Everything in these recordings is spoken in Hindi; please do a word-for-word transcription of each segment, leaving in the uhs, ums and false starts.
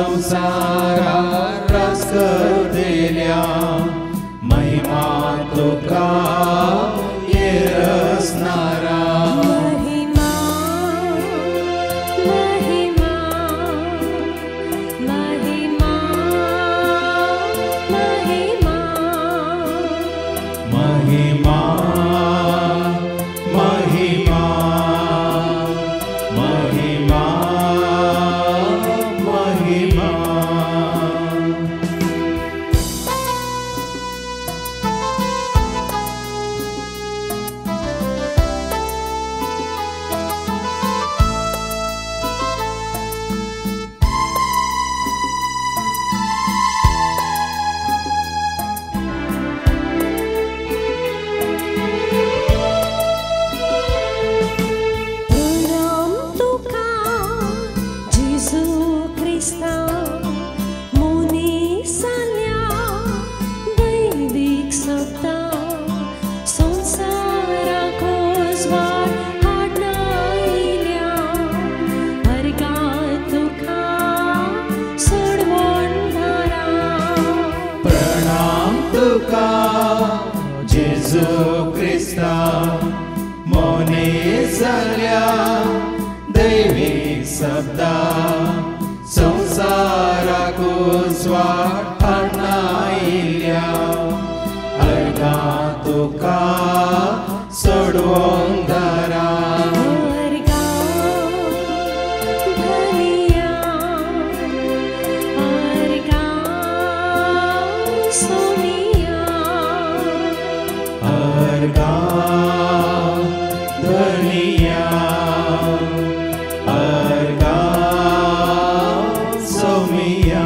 संसारा रस करतेल्या महिमा तुका येरसनारा महिमा महिमा महिमा महिमा महिमा महिमा महिमा महिमा प्रणाम तुका जेजू ख्रिस्ता मुनीसाल्या दैवीक सत्ता संसाराक उजवाड हाडनायल्या अर्गांत तुका सोडवण धारा प्रणाम तुका जेजू ख्रिस्ता मोने जाल्या दैवीक शब्दा संसाराक उजवाड हाडनायल्या अर्गां तुका सोडवोंक धारा धनिया अर्गा सोमिया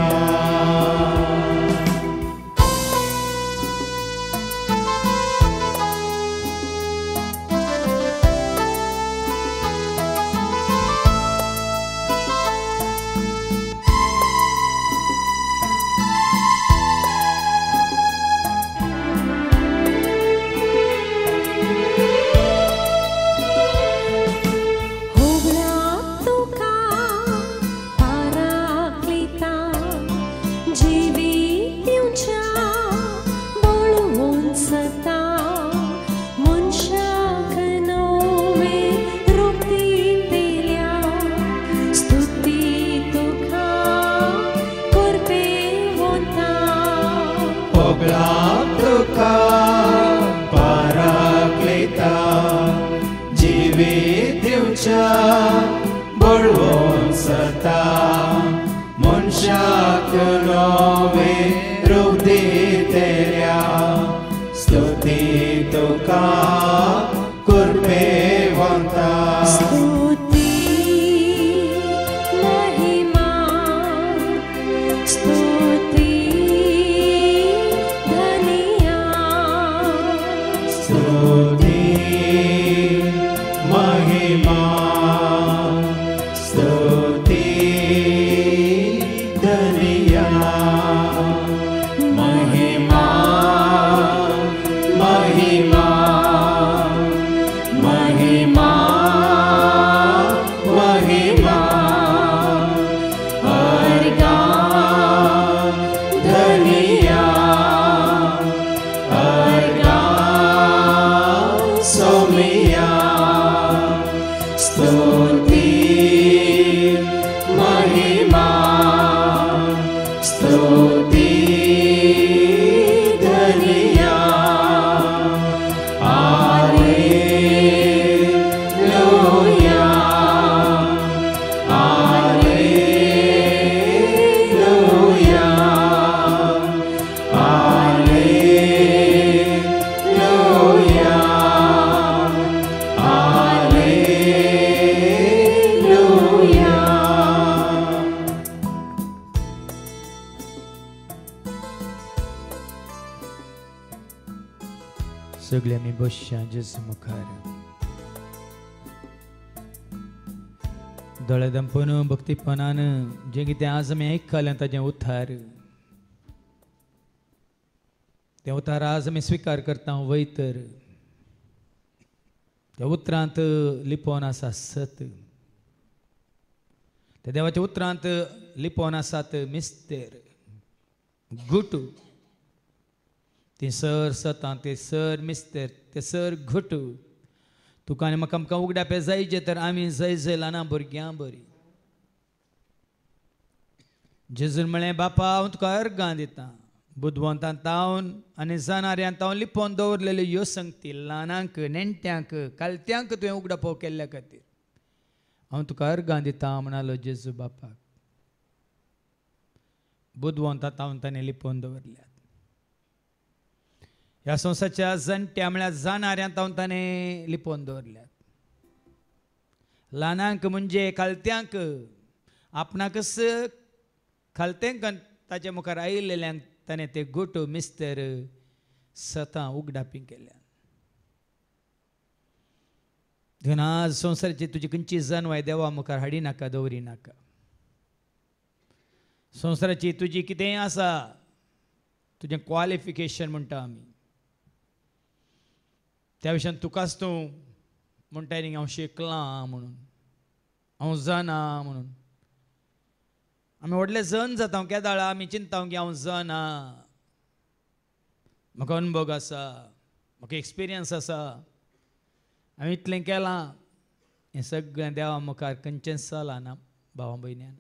तुका पाराक्लेता जिवीत दिवच्या बळवून सता मनशाक नवे रूप दितेल्या स्तुती तुका कुर्पेवंता स्तुती महिमा स्तुती स्तुति महिमा स्तुति धनिया महिमा महिमा महिमा महिमा अर्गा धनिया सोमिया स्तुति महिमा स्तुति धनिया हालेलुया हालेलुया हालेलुया सगळे आमी बसया जेजू मुखार दोळे दंपन भक्तीपणान जे कितें आज आमी आयकलें ताजें उतार तें उतार आज आमी स्विकार करता वैतर त्या उतरांत लिपोवन आसा सत त्या देवाच्या उतरांत लिपोवन आसात मिस्तेर घुटू ते सर सतां ते सर मिस्तेर ते सर घुटू तुका आनी म्हाका आमकां उगडापे जायचे तर आमी जय जय ल्हाना भुरग्यां बरी जेजून म्हळें बापा हांव तुका अर्गां दितां बुदवंतां तावन आनी जाणाऱ्यां तावन लिपोवन दवरलेल्यो ह्यो संगती ल्हानांक नेणट्यांक कालत्यांक तुवें उगडापो केल्ल्या खातीर हांव तुका अर्गां दितां म्हणालो जेजू बापाक बुदवंतां तावन ताणें लिपोवन दवरल्यात ह्या संवसाच्या जाणट्या म्हळ्यार जाणाऱ्यां तावन ताणें लिपोवन दवरल्यात ल्हानांक म्हणजे कालत्यांक आपणाकच खालतेंक ताचे मुखार आयिल्ल्यांक ताणें ते गोटो मिस्तर सतां उगडापी केल्या देखून आज संवसाराची तुजी खंयची जानवाय देवा मुखार हाडी नाका दवरी नाका संवसाराची तुजी कितेंय आसा तुजें क्वॉलिफिकेशन म्हणटा आमी त्या विशयान तुकाच तूं म्हणटा न्ही हांव शिकलां म्हणून हांव जाणा म्हणून आमी व्हडले जन जाता केदाळ आमी चिंता की हांव जाणा म्हाका अनुभव आसा म्हाका एक्सपिरियन्स आसा हांवें इतलें केलां हें सगळें देवा मुखार खंयचेंच चलना ना भावा भयण्यान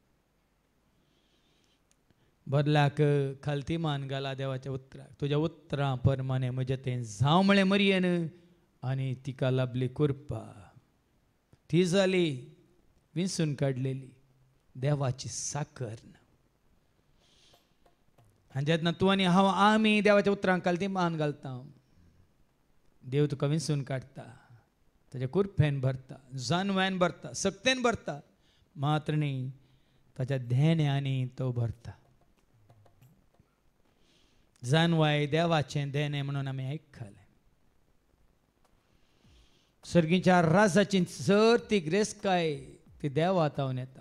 बदलाक खालती मान घाला देवाच्या उतराक तुज्या उतरां परमाणे म्हजें तें जावं म्हळें मरयेन आनी तिका लाभली कुरपा ती जाली विंचून काडलेली देवाची साकर आनी जेन्ना तूं आनी हांव आमी देवाच्या उतरांक कालती मान घालता देव तुका विंचून काडटा ताच्या कुरपेन भरता जानव्यान भरता सक्तेन भरता मात्र न्ही ताच्या धेन्यांनी तो भरता जानवाय देवाचें देणे म्हणून आमी आयकले सर्गीच्या राजाची सर्ती ग्रेस्काय ती देवा तावन येता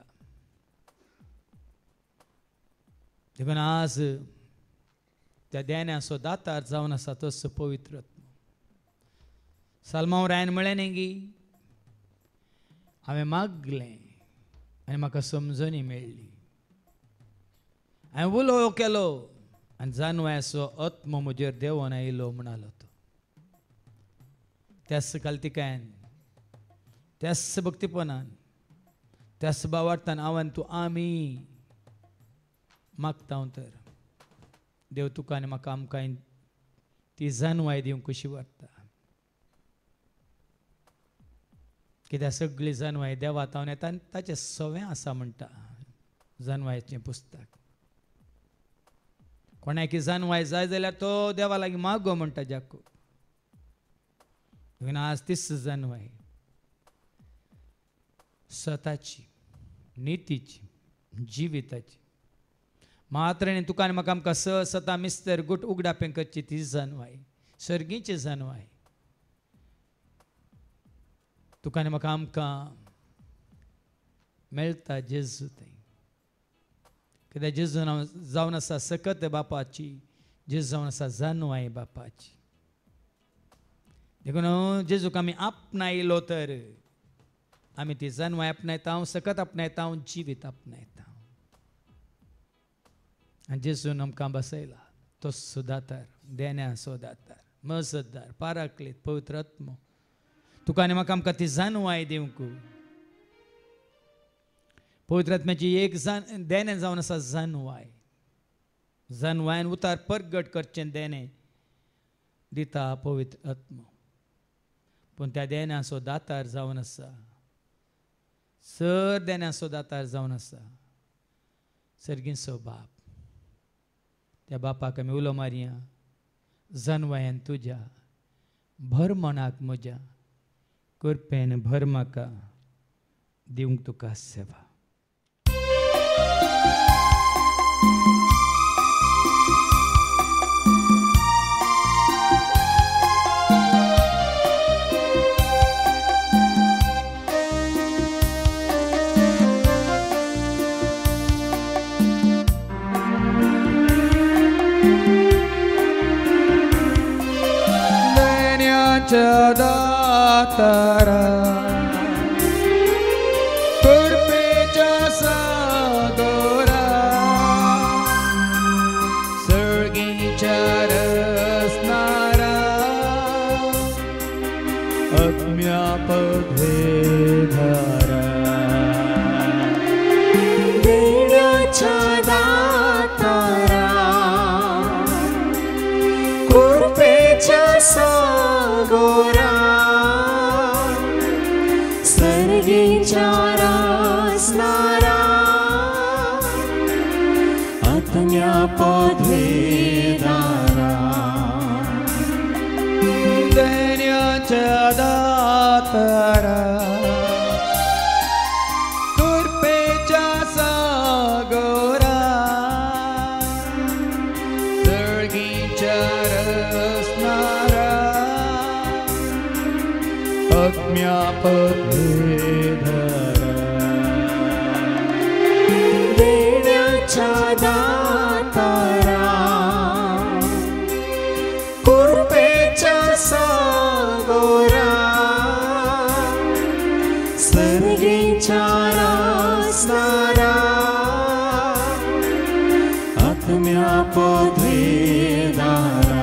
देखून आज त्या देण्याचो दातार जावन आसा तसो पवित्र सालमावरायन म्हळें न्ही गी हांवें मागलें आनी म्हाका समजणी मेळ्ळी हांवें उलो केलो आनी जानवायाचो आत्मो म्हजेर देंवन आयलो म्हणालो तो त्याच कालतिकायन त्याच भक्तीपणान त्याच भावार्थान हांवें तूं आमी मागता तर देव तुका आनी म्हाका आमकां ती जानवाय दिवंक कशी वाडटा कित्याक सगळी जानवाय देवा तावन येता आनी ताचें सवें आसा म्हणटा जानवायचें पुस्तक कोणाकी जानवाय जाय जाल्यार तो देवा लागीं मागो म्हणटा जाको देखून आज तीच जानवाय स्वताची नितीची जिविताची मात्र न्ही तुका आनी म्हाका आमकां स सता मिस्तर गुट उगडापें करची ती जानवाय सर्गीची जानवाय तुका आनी म्हाका आमकां मेळटा जेजू थंय कित्याक जेजू जावन आसा सकत बापाची जेजू जावन आसा जानवाय बापाची देखून जेजूक आमी आपणायलो तर आमी ती जानवाय आपणायता सकत आपणायता जिवीत आपणायता आनी जेजून आमकां बसयला तो सुदातार देण्या सोदातार मजतदार पाराक्लीत पवित्र आत्मो तुका आनी म्हाका आमकां ती जानवाय दिवंक पवित्र आत्म्याची एक जान देणें जावन आसा जानवाय जानवायन उतार परगट करचें देणें दिता पवित्र आत्मो पूण त्या देण्याचो दातार जावन आसा सर देण्याचो दातार जावन आसा सर्गीचो बाप त्या बापाक आमी उलो मारया जानवायन तुज्या भर मनाक म्हज्या कुरपेन भर म्हाका दिवंक तुका सेवा दातारा कुरपेच्या सागर अज्ञापधेधारा देण्याच्या दातारा कृपेच्या सागोरा सर्गीच्या रचणारा अज्ञापधेधारा देण्याच्या दातारा कृपेच्या सागोरा सर्गीच्या रचणारा अज्ञापधेधारा देण्याच्या दातारा कृपेच्या सागोरा सर्गीच्या रचणारा अज्ञापधेधारा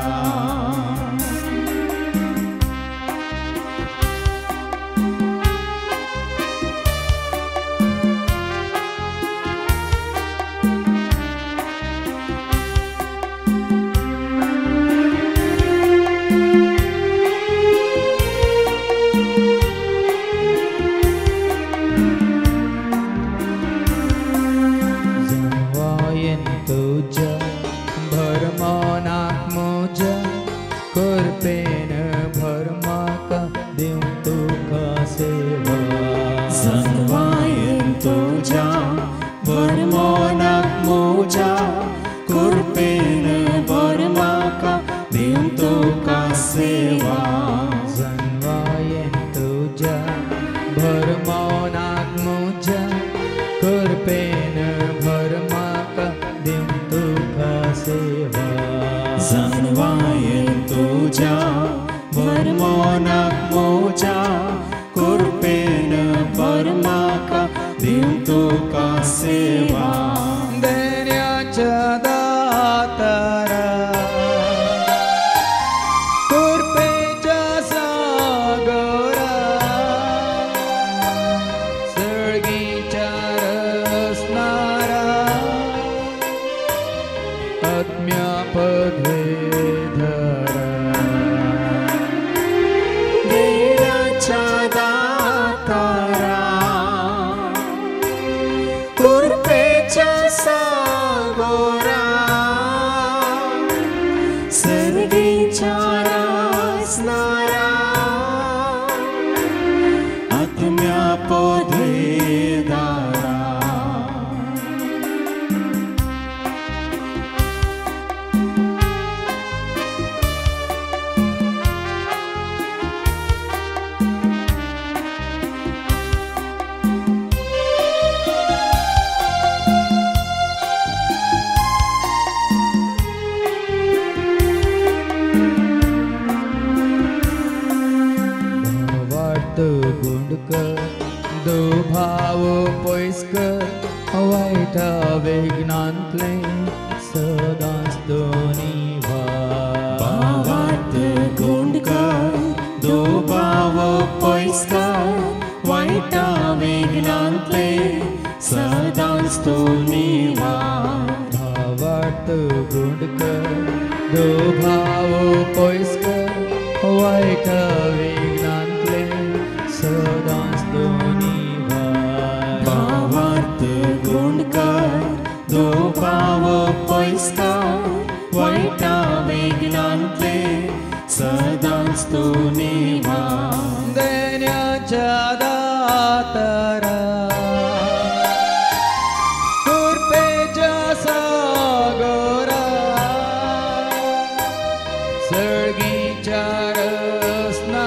जवायन तुझ्या भरमनाक मोजा करपेन भरमाका देव तुका सेवा जन्मायन तुझ्या भरमोनाक मोजा कृपेन भरमाका देव तुका सेवा जन्वायन तुझ्या भरमनाक मोजा करपेन भरमाका देव तुका सेवा जन्मायन तुझ्या भरमोनाक मोजा कृपेन भरमाका देव तुका सेवा देण्याच्या दातारा कृपेच्या सागरा सर्गीच्या रचणारा अज्ञापधेधारा देण्याच्या दातारा कृपेच्या सागोरा सर्गीच्या रचणारा अज्ञापधेधारा भावार्थ गुंडकर दो भाव पयस्कर वाईटा वेगनांतले सदांच दोनी भावार्थ गुंडकर दो भाव पयस्कर वाईटा वेगनांतले सदांच दोनी भावार्थ गुंडकर दो भाव पयस्कर वाईटा वेगनांतले सदांच दोनी भावार्थ गुंडकर दो भाव पयस्कर वाईटा वेगनांतले सदांच दोनी देण्याच्या दातारा कृपेच्या सागरा सर्गीच्या रचणारा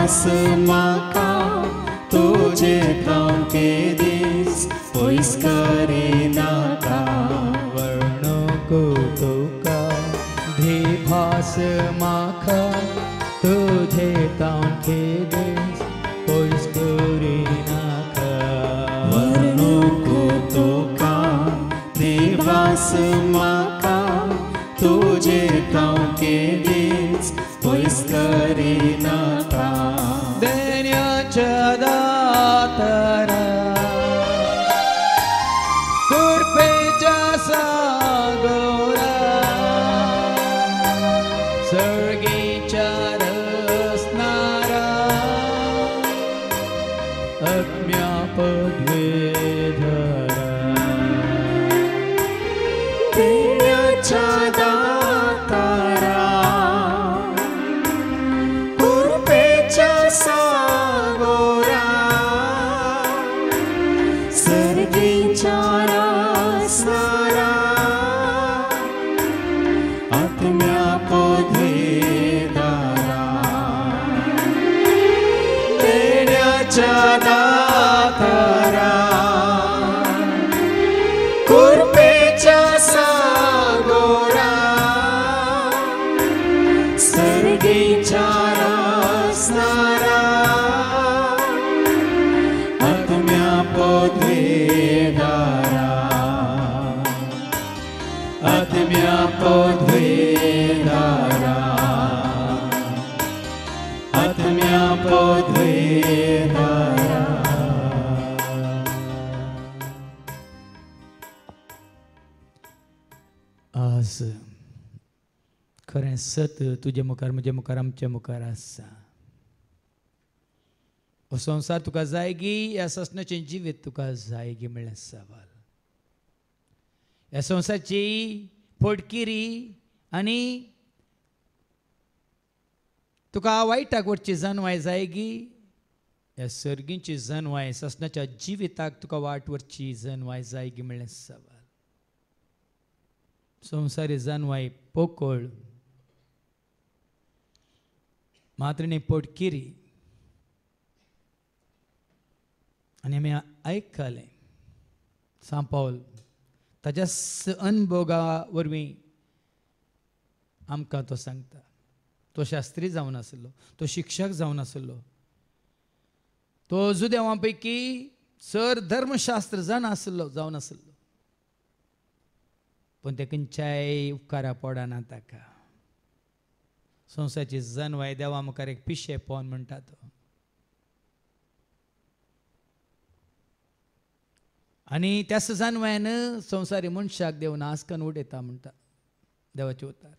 देवास म्हाका तुजे तांके दीस पयस करिनाका वर्णूक तुका देवास म्हाका तुजे तांके दीस पयस करिनाका वर्णूक तुका देवास म्हाका तुजे तांके दीस पयस करिनाका देण्याच्या दातारा कृपेच्या सागोरा सर्गीच्या रसनारा अज्ञा पदवेधरा देण्याच्या दातारा कृपेच्या सागोरा सर्गीच्या रसनारा आत्म्या पदवेदारा देण्याच्या दातारा कृपेच्या सागोरा सर्गीच्या रसनारा आत्म्या पदवेदारा आत्म्या पदवेदारा आत्म्या पदवेदारा आज खरें सत तुजे मुखार म्हजे मुखार आमच्या मुखार आसा हो संवसार तुका जाय गी ह्या ससनाचें जिवीत तुका जाय गी म्हणल्यार सवाल ह्या संवसाराची फोडकिरी आनी तुका वायटाक वचची जानवाय जाय गी ह्या सर्गींची जानवाय ससनाच्या जिविताक तुका वाट वरची जानवाय जाय गी म्हणल्यार सवाल संवसारी जानवाय पोकळ मात्र न्ही पोटकिरी आनी आमी आयकले सांत पावल ताच्या अनुभोगा वरवीं आमकां तो सांगता तो शास्त्री जावन आसलो तो शिक्षक जावन आसलो तो जुदेवां पैकी सर धर्मशास्त्र जाण आसलो जावन आसलो पण ते खंयच्याय उपकारा पडना ताका संवसाराची जानवाय देवा मुखार एक पिशे पोवन म्हणटा तो आनी त्याच जानवायन संवसारी मनशाक देव नासकन उडयता म्हणटा देवाचे उतार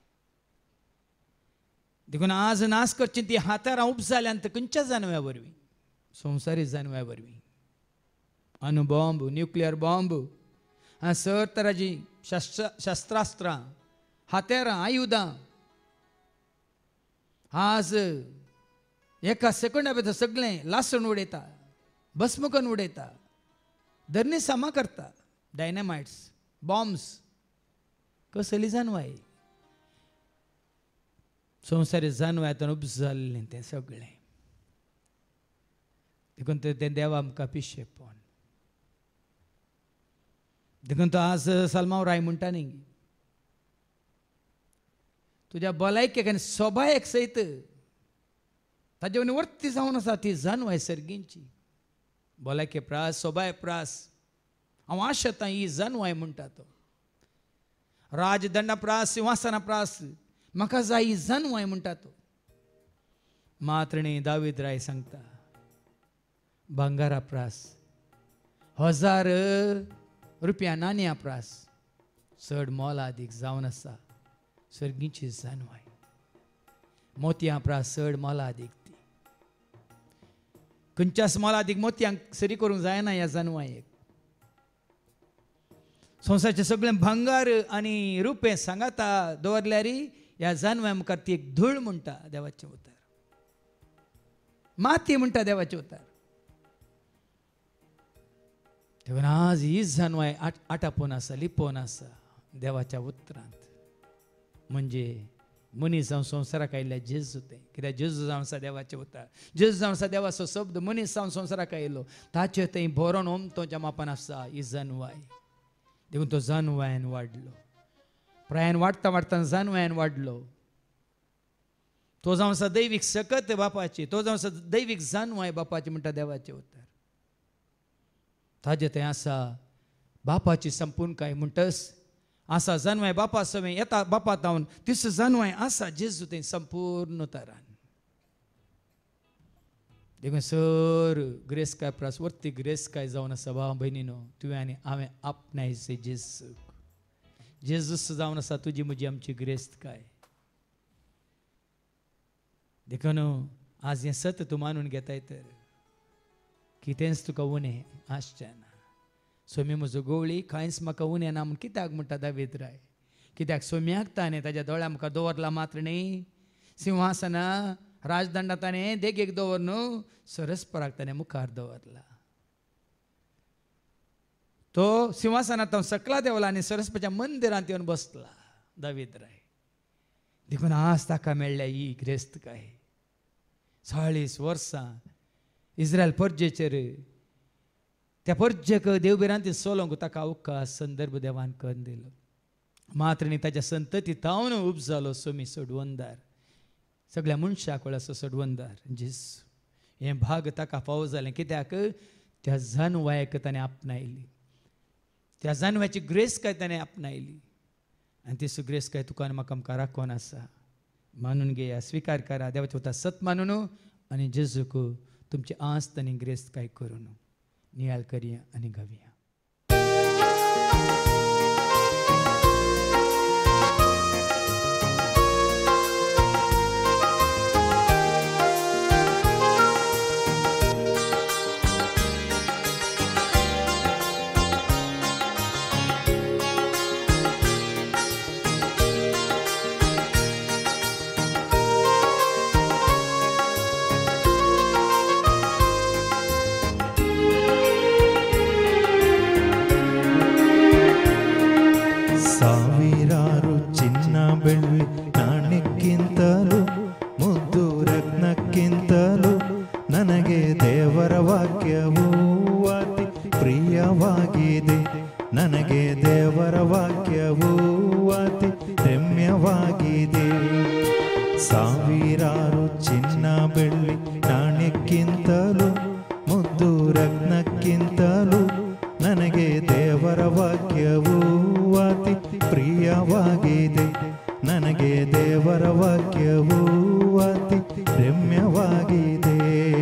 देखून आज नाश करची ती हातारां उपजाल्यांत खंयच्या जानव्या वरवीं संवसारी जानव्या वरवीं अणुबॉम्ब न्युक्लियर बॉम्ब हां सर तराची शस्त्र शस्त्रास्त्रां हात्यारां आयुधां आज एका सेकंडा भितर सगळें लासण उडयता भस्म करून उडयता धरणी सामा करता डायनामायट्स बॉम्ब्स कसली जानवाय संवसारी जानवायेंतल्यान उपजाल्लें तें सगळें देखून तें देवा आमकां पिशे पोवन देखून तो आज सलमांव राय म्हणटा न्ही तुज्या भलायकेक आनी सोबायेक सयत ताजे वनी वर्ती जावन आसा ती जानवाय सर्गींची भलायके प्रास सोबाय प्रास हांव आशेतां ही जानवाय म्हणटा तो राजदंडा प्रास सिंहासना प्रास म्हाका जाय ही जानवाय म्हणटा तो मात्र न्ही दावीद राय सांगता भांगारा प्रास हजार रुपया नाण्या प्रास चड मोला अदीक जावन आसा सर्गींची जानवाय मोतयां प्रास चड मोला अदीक ती खंयच्याच मोला अदीक मोतयांक सरी करूंक जायना ह्या जानवायेक संवसारचें सगळें भांगार आनी रुपें सांगाता दवरल्यार ह्या जानव्या मुखार ती एक धूळ म्हणटा देवाचें उतार माती म्हणटा देवाचें उतार देखून आज ही जानवाय आटापोवन आसा लिपोवन आसा देवाच्या उतरांत म्हणजे मनीस जावन संवसाराक आयिल्ल्या जेजू तें कित्याक जेजू जावन आसा देवाचें उतर जेजू जावन आसा देवाचो शब्द मनीस जावन संवसाराक आयिल्लो ताचे थंय बरोन ओमतोच्या मापान आसा ही जानवाय देखून तो जानवायन वाडलो प्रायान वाडटा वाडटा जानवायन वाडलो तो जावन आसा दैवीक सकत बापाची तो जावन आसा दैवीक जानवाय बापाची म्हणटा देवाचें उतर ताजे थंय आसा बापाची संपूर्णकाय म्हणटस आसा जानवाय बापा समें येता बापा तावन तिस जानवाय आसा जेजू थंय संपूर्ण तरान देखून सर ग्रेस काय प्रास वर्ती ग्रेस काय जावन आसा भाव भयणीनो तुवें आनी हांवें आपणायचे जेजूक जेजूस जावन आसा तुजी म्हजी आमची ग्रेस्त काय देखून आज हें सत तूं मानून घेताय तर कितेंच तुका उणें आसचें ना सोमी म्हजो गवळी कांयच म्हाका उणें ना म्हूण कित्याक म्हणटा दावीद राय कित्याक सोम्याक ताणें ताच्या दोळ्या मुखार दवरला मात्र न्ही सिंहासना राजदंडा ताणें देगेक दवर न्हू सरस्पराक ताणें मुखार दवरला तो सिंहासनांत सकला देवला आनी सरस्वच्या मंदिरांत येवन बसला दावीद राय देखून आज ताका मेळ्ळ्या ही ग्रेस्त काय चाळीस वर्सां इस्रायल पर्जेचेर त्या पर्जेक देवबिरांती सोलोंक ताका अवकाश संदर्भ देवान करून दिलो मात्र न्ही ताच्या संतती तावन उपजालो सोमी सोडवंदार सगळ्या मनशाक असो सोडवंदार जेजू हें भाग ताका फावो जालें कित्याक त्या जानवायक ताणें आपणायली त्या जानवाची ग्रेस काय ताणें आपणायली आनी ती ग्रेस काय तुका आनी म्हाका आमकां राखोन आसा मानून घेया स्विकार करा देवाचें उतर सत मानून आनी जेजूक तुमची आस्त आनी ग्रेस्त काय करून नियाळ करया आनी घावया ಸಾವಿರಾರು ಚಿನ್ನ ಬೆಳ್ಳಿ ನಾಣ್ಯಕ್ಕಿಂತಲೂ ಮುದ್ದು ರತ್ನಕ್ಕಿಂತಲೂ ನನಗೆ ದೇವರ ವಾಕ್ಯವು ಅತಿ ಪ್ರಿಯವಾಗಿದೆ ನನಗೆ ದೇವರ ವಾಕ್ಯವು ಅತಿ ರಮ್ಯವಾಗಿದೆ ಸಾವಿರಾರು ಚಿನ್ನ ಬೆಳ್ಳಿ ನಾಣ್ಯಕ್ಕಿಂತಲೂ ಮುದ್ದು ರತ್ನಕ್ಕಿಂತಲೂ ನನಗೆ ದೇವರ ವಾಕ್ಯವು ಅತಿ ಪ್ರಿಯವಾಗಿದೆ ನನಗೆ ದೇವರ ವಾಕ್ಯವು ಅತಿ ರಮ್ಯವಾಗಿದೆ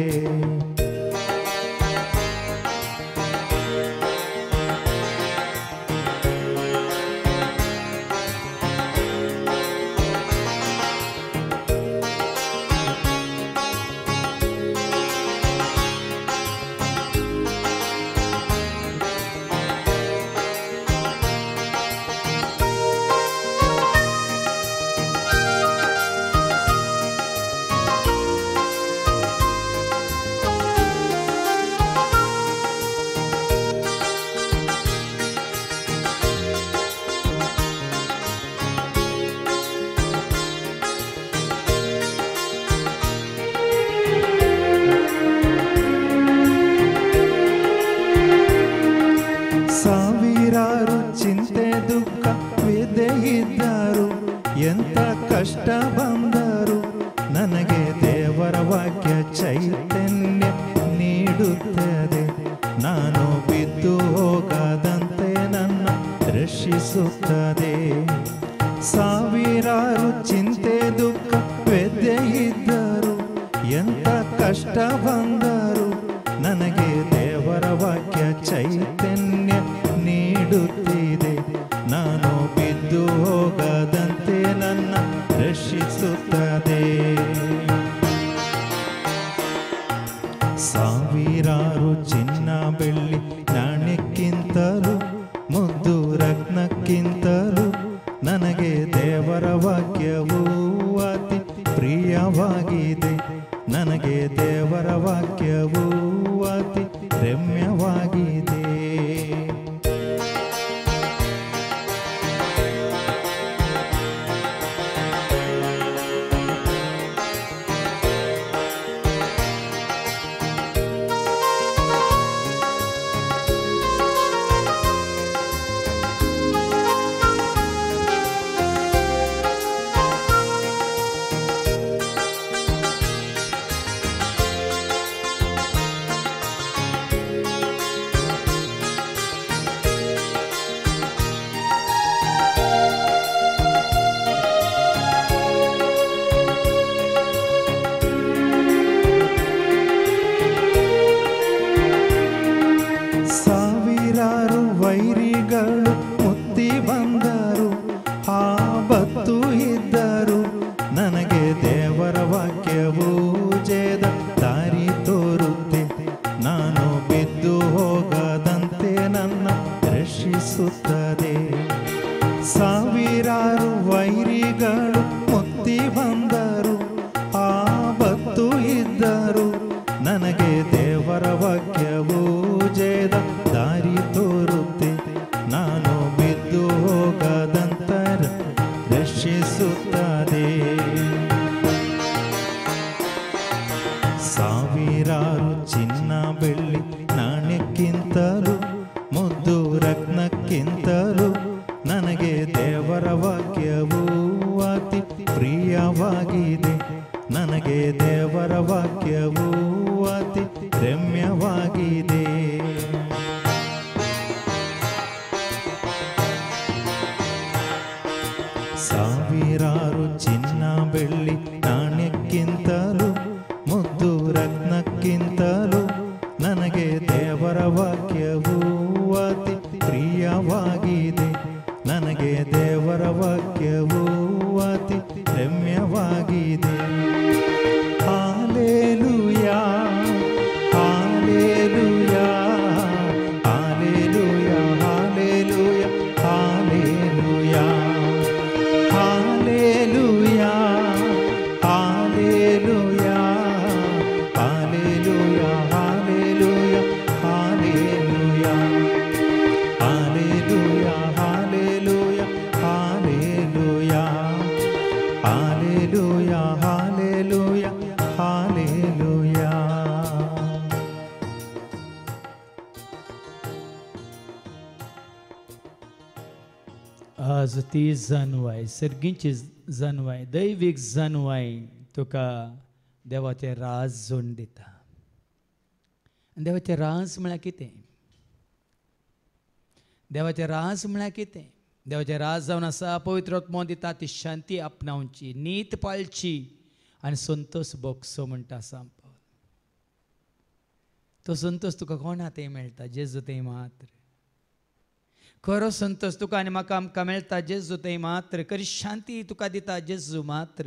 ಸಾವಿರಾರು ಚಿಂತೆ ದುಃಖ ವಿದೆ ಇದ್ದರು ಎಂಥ ಕಷ್ಟ ಬಂದರು ನನಗೆ ದೇವರ ವಾಕ್ಯ ಚೈತನ್ಯ ನೀಡುತ್ತದೆ ನಾನು ಬಿದ್ದು ಹೋಗದಂತೆ ನನ್ನ ರಕ್ಷಿಸುತ್ತದೆ ಸಾವಿರಾರು ಚಿಂತೆ ದುಃಖ ವಿದೆ ಇದ್ದರು ಎಂಥ ಕಷ್ಟ ಬಂದರು ನನಗೆ ದೇವರ ವಾಕ್ಯ ಚೈತನ್ಯ ನೀಡುತ್ತಿದೆ ನಾನು ಬಿದ್ದು ಹೋಗದಂತೆ ನನ್ನ ರಕ್ಷಿಸುತ್ತದೆ ಸಾವಿರಾರು ಚಿನ್ನ ಬೆಳ್ಳಿ ನಾಣ್ಯಕ್ಕಿಂತಲೂ ಮುದ್ದು ರತ್ನಕ್ಕಿಂತಲೂ ನನಗೆ ದೇವರ ವಾಕ್ಯವು ಅತಿ ಪ್ರಿಯವಾಗಿದೆ ನನಗೆ ದೇವರ ವಾಕ್ಯವು ಅತಿ ರಮ್ಯವಾಗಿದೆ ರಕ್ಷಿಸುತ್ತದೆ. ಸಾವಿರಾರು ವೈರಿಗಳು ಮುತ್ತಿ ಬಂದರು, ಆಪತ್ತು ಇದ್ದರು, ನನಗೆ ದೇವರ ವಾಕ್ಯವು ಜಯದ ದಾರಿ ತೋರುತ್ತೆ. ನಾನು ಬಿದ್ದು ಹೋಗದಂತರ ರಕ್ಷಿಸುತ್ತದೆ. ಸಾವಿರಾರು ಚಿನ್ನ ಬೆಳ್ಳಿ ನಾಣ್ಯಕ್ಕಿಂತಲೂ ಮುದ್ದು ರತ್ನಕ್ಕಿಂತಲೂ ನನಗೆ ದೇವರ ವಾಕ್ಯವು ಅತಿ ಪ್ರಿಯವಾಗಿದೆ. ನನಗೆ ದೇವರ ವಾಕ್ಯವು ಅತಿ ರಮ್ಯವಾಗಿದೆ. ಸಾವಿರಾರು ಚಿನ್ನ ಬೆಳ್ಳಿ ನಾಣ್ಯಕ್ಕಿಂತಲೂ ಮುದ್ದು ರತ್ನಕ್ಕಿಂತಲೂ ನನಗೆ ದೇವರ ವಾಕ್ಯವು ಅತಿ ಪ್ರಿಯವಾಗಿದೆ. ನನಗೆ ದೇವರ ವಾಕ್ಯವು ಅತಿ ರಮ್ಯವಾಗಿದೆ. Hallelujah, hallelujah, hallelujah, hallelujah, hallelujah, hallelujah, hallelujah, hallelujah, hallelujah, hallelujah, hallelujah, hallelujah, hallelujah, hallelujah, hallelujah. आज ती जाणवाय, सर्गींची जाणवाय, दैवीक जाणवाय तुका देवाचें राज जोड दिता. देवाचें राज म्हळ्यार कितें? देवाचें राज म्हळ्यार कितें? देवाचें राज जावन आसा, पवित्र आत्मो दिता ती शांती आपणावची, नीत पाळची आनी संतोष भोगचो म्हणटा सांत पावल. तो संतोष तुका कोणा थंय मेळटा? जेजू थंय मात्र. खरो संतोष तुका आनी म्हाका आमकां मेळटा जेजू थंय मात्र. खरी शांती तुका दिता जेजू मात्र.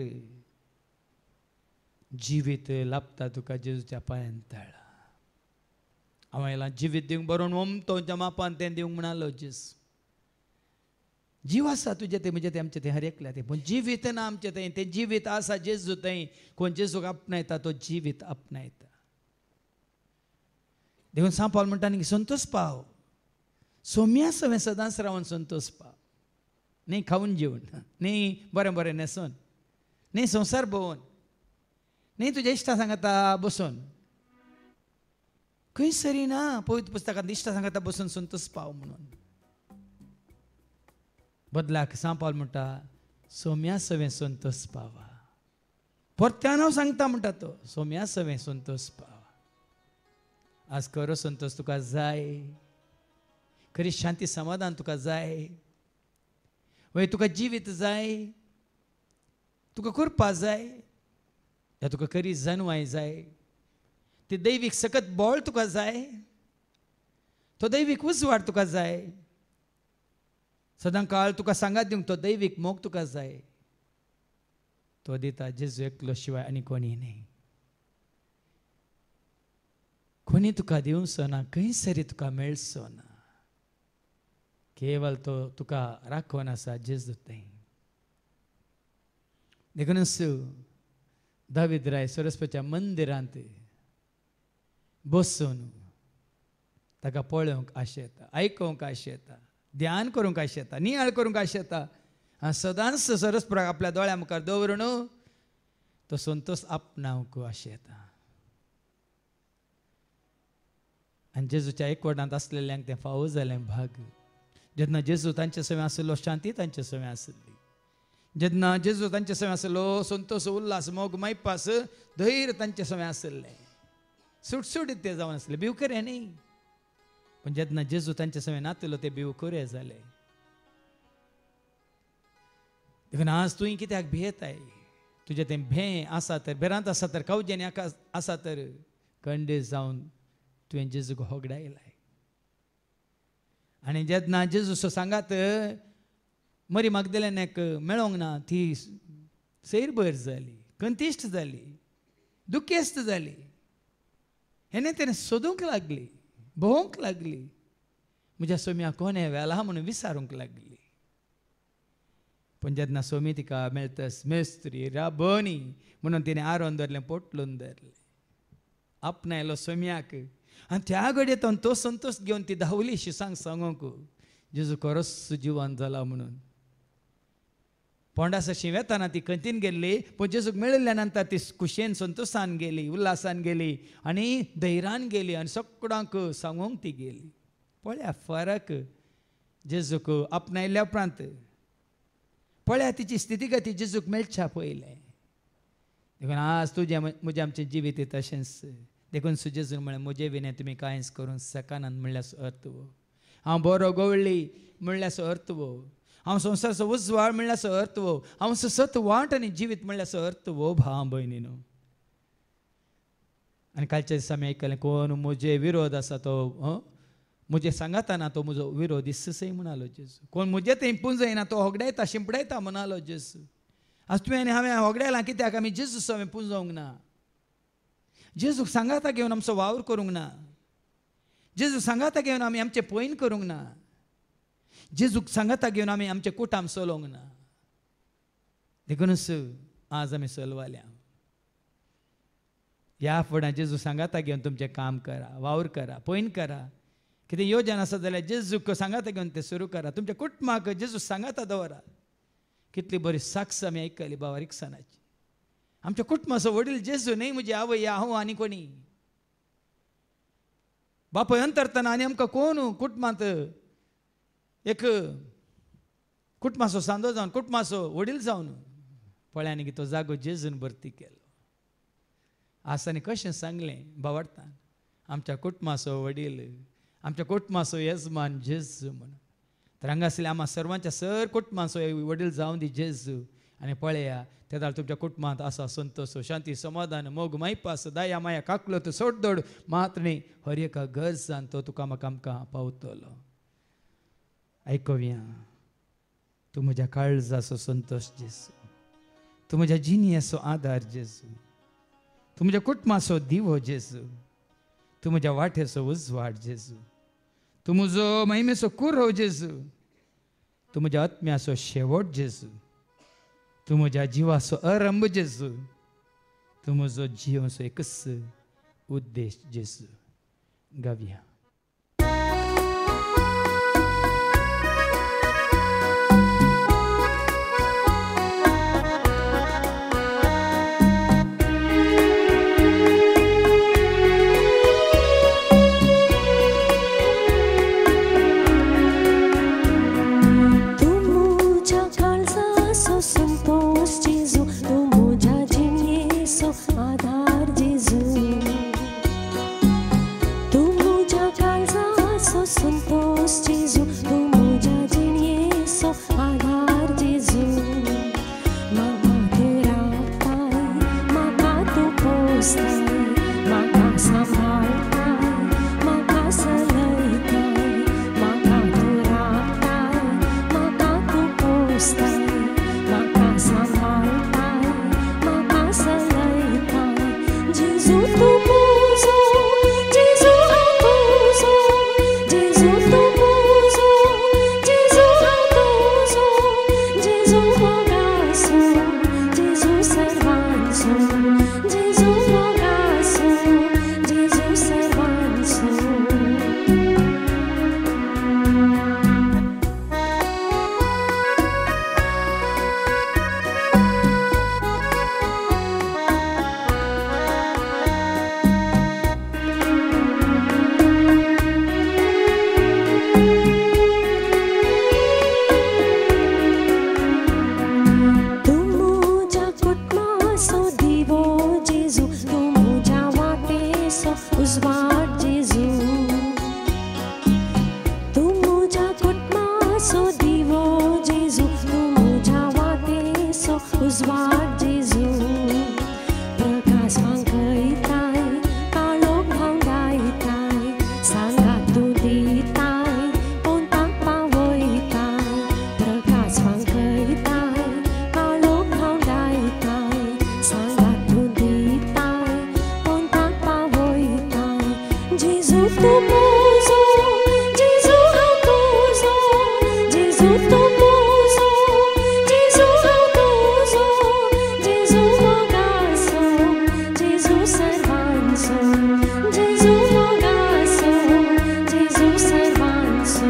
जिवीत लाभता तुका जेजूच्या पांयान तळा. हांवें जिवीत दिवंक बरोवन ओमतोच्या मापान तें दिवंक म्हणालो जेजू. जीव आसा तुजे ते म्हजे ते आमचे ते हर एकल्या ते, पूण जिवीत ना आमचे थंय. तें जिवीत आसा जेजू थंय. कोण जेजूक आपणायता तो जिवीत आपणायता. देखून सांत पावल म्हणटा न्ही, संतोष पाव, सौम्या सवें सदांच रावन संतोष पाव. न्ही खावन जेवन, न्ही बरें बरें न्हेसोन, न्ही संवसार भोंवन, न्ही तुज्या इश्टा सांगाता बसून. खंय सरी ना पवित्र पुस्तकांत इश्टा सांगाता बसून संतोष पाव म्हणून. बदलाक सांत पावल म्हणटा सौम्या सवें संतोष पावा. परत्यान हांव सांगता म्हणटा तो, सौम्या सवें संतोष पावा. आज खरो संतोष तुका जाय? खरी शांती समाधान तुका जाय? वय तुका जिवीत जाय? तुका करपा जाय? या तुका खरी जाणवाय जाय? ती दैवीक सकत बोळ तुका जाय? तो दैवीक उजवाड तुका जाय? सदां काळ तुका सांगात दिवंक तो दैवीक मोग तुका जाय? तो दिता जेजू एकलो शिवाय आनी कोणी न्ही. कोणी तुका दिवचो ना, खंय सरी तुका मेळचो ना. केवल तो तुका राखून आसा जेजू थंय. देखूनच दावीद राय सरस्वतीच्या मंदिरांत बसून ताका पळोवंक आशा येता, आयकूंक आशा येता, ध्यान करूंक आशा येता, नियाळ करूंक आशा येता. आनी सदांच सरस्वराक आपल्या दोळ्या मुखार दवरून तो संतोष आपणावंक आशा येता. आनी जेजूच्या एकवटांत आसलेल्यांक तें फावो जालें भाग. जेन्ना जेजू तांचे सवें आसलो, शांती तांचे सवें आसली. जेन्ना जेजू तांचे सवें आसलो, संतोष उल्हास मोग मैपास धैर्य तांचे सवें आसलें. सुटसुटीत ते जावन आसले, भिवखरे न्ही. पूण जेन्ना जेजू तांचे सवें नातलो ते भिवखरे जाले. देखून आज तुवें कित्याक भियेताय? तुजें तें भें आसा तर, बेरांत आसा तर, कावजेनी आसा तर, खंडे जावन तुवें जेजूक होगडायलाय. आनी जेन्ना जेजूचो सांगात मरी मागदलेन्याक मेळोंक ना, ती सैरभर जाली, कंतिश्ट जाली, दुखेस्त जाली. हेणे तेणें सोदूंक लागली, भोंवंक लागली. म्हज्या सोम्या कोणे वेला म्हणून विचारूंक लागली. पूण जेन्ना सोमी तिका मेळटस मेस्त्री राबोनी म्हणून तिणें आरोन धरलें पोटलून धरलें. आपणायलो सोम्याक आनी त्या घडयेतून तो संतोश घेवन ती धांवली शिसांक सांगूंक जेजू खरोच जिवन जाला म्हणून. पोंडास अशी वेताना ती खंयतीन गेल्ली पूण जेजूक मेळिल्ल्या नंतर ती खुशेन संतोशान गेली उल्हासान गेली आनी धैर्यान गेली आनी सगळ्यांक सांगूंक ती गेली. पळया फरक जेजूक आपणायल्या उपरांत. पळया तिची स्थिती गती जेजूक मेळच्या पयलें. देखून आज तुजें म्हजें आमचें जिवीत तशेंच देखून जेजून म्हळें म्हजें विने तुमी कांयच करूंक सकानात म्हणल्यार अर्थ वो. हांव बरो गवळ्ळी म्हणल्यार अर्थ वो. हांव संवसाराचो उजवाड म्हणल्यार अर्थ वो. हांव सत वाट आनी जिवीत म्हणल्यार अर्थ वो भाव भयणीनो. आनी कालच्या दिसा आमी आयकलें कोण म्हजे विरोध आसा तो म्हजे सांगाताना तो म्हजो विरोधी ससय म्हणालो जेजू. कोण म्हजे थंय पुंजयना तो होगडायता शिंपडायता म्हणालो जेजू. आज तुवें आनी हांवें होगडायलां कित्याक आमी जेजू हांवें पुंजोवंक ना. जेजूक सांगाता घेवन आमचो वावर करूंक ना. जेजूक सांगाता घेवन आमी आमचें पयन करूंक ना. जेजूक सांगाता घेवन आमी आमचें कुटाम चलोवंक ना. देखूनच आज आमी चलवाल्या. ह्या फुडें जेजू सांगाता घेवन तुमचें काम करा वावर करा पयन करा. कितें योजना आसा जाल्यार जेजूक सांगाता घेवन तें सुरू करा. तुमच्या कुटुंबाक जेजू सांगाता दवरा. कितली बरी साक्ष आमी आयकली बाबा रिक्सनाची. आमच्या कुटुंबाचो वडील जेजू न्ही म्हजी आवय हांव आनी कोणी. बापूय अंतरतना आनी आमकां कोण कुटुंबांत एक कुटुंबाचो सांदो जावन कुटुंबाचो वडील जावन पळयांनी की तो जागो जेजून भरती केलो. आसानी कशें सांगलें बावडतान आमच्या कुटुंबाचो वडील आमच्या कुटुंबाचो येजमान जेजू म्हणून. तर हांगासरल्या आम्हा सर्वांच्या सर कुटुंबाचो वडील जावन दी जेजू. आनी पळया तेदार तुमच्या कुटुंबांत आसा संतोश शांती समाधान मोग मैपास दया माया काकलो तो सोडदोड मात्रणी हर एका गरजान तो तुका म्हाका आमकां पावतलो. आयकव्या तूं म्हज्या काळजाचो संतोश जेजू. तूं म्हज्या जिणयेचो आदार जेजू. तूं म्हज्या कुटुंबाचो दिवो जेजू. तूं म्हज्या वाटेचो उजवाड जेजू. तूं म्हजो महिमेचो कुरो जेजू. तूं म्हज्या आत्म्याचो शेवट जेजू. तूं म्हज्या जिवाचो आरंभ जेजू. तूं म्हजो जिवाचो एकच उद्देश जेजू. गावया. Jesus, tu muso, Jesus, Gesù tu muso, Gesù autoso, Gesù mogaso, Gesù servanzo, Gesù mogaso, Gesù servanzo.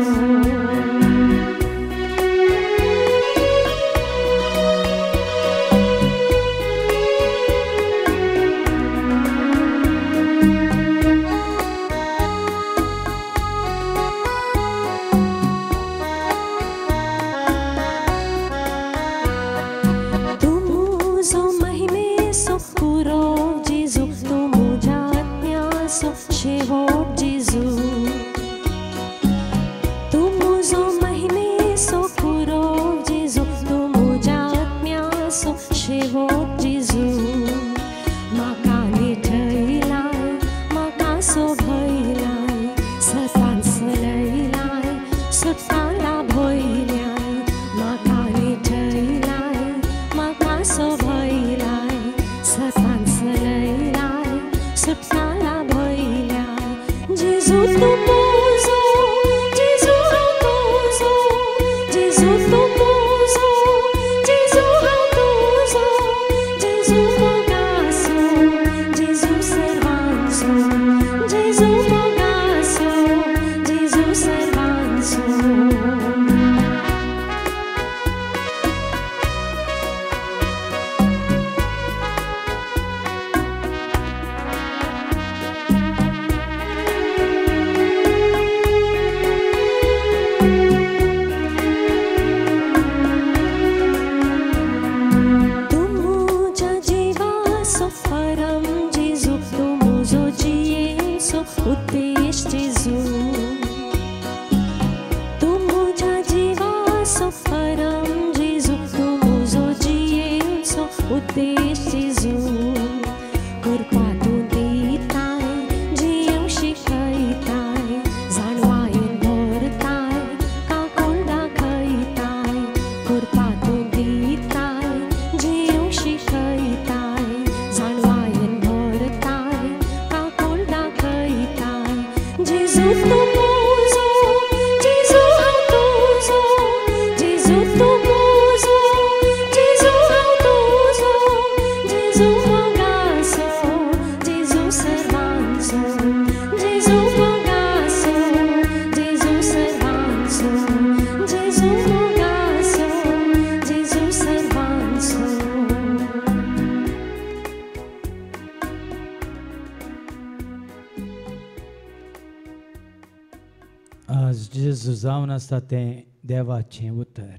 आज जेजू जावन आसा तें देवाचें उतर.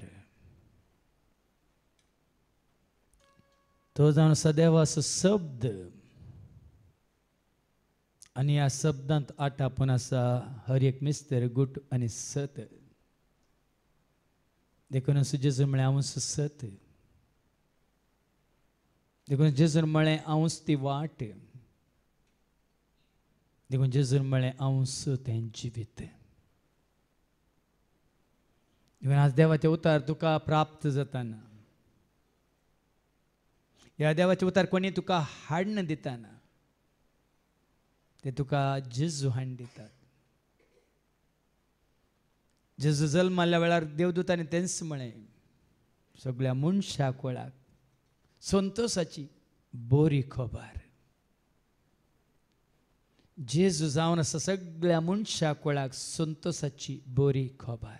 तो जावन आसा देवाचो शब्द आनी ह्या शब्दांत आटापून आसा हर एक मिस्तर गुट आनी सत. देखून असो जेजू म्हळें हांवूच सत. देखून जेजून म्हळें हांवूच ती वाट. देखून जेजून म्हळें हांवूच तें जिवीत. आज देवाचे उतार तुका प्राप्त जाताना, ह्या देवाचे उतार कोणी तुका हाडून दिताना, ते तुका जेजू हाडून दितात. जेजू जल्माल्या वेळार देवदूतांनी तेंच म्हळें सगळ्या मनशाक वळाक संतोशाची बरी खबर. जेजू जावन आसा सगळ्या मनशाक वळाक संतोशाची बरी खबर.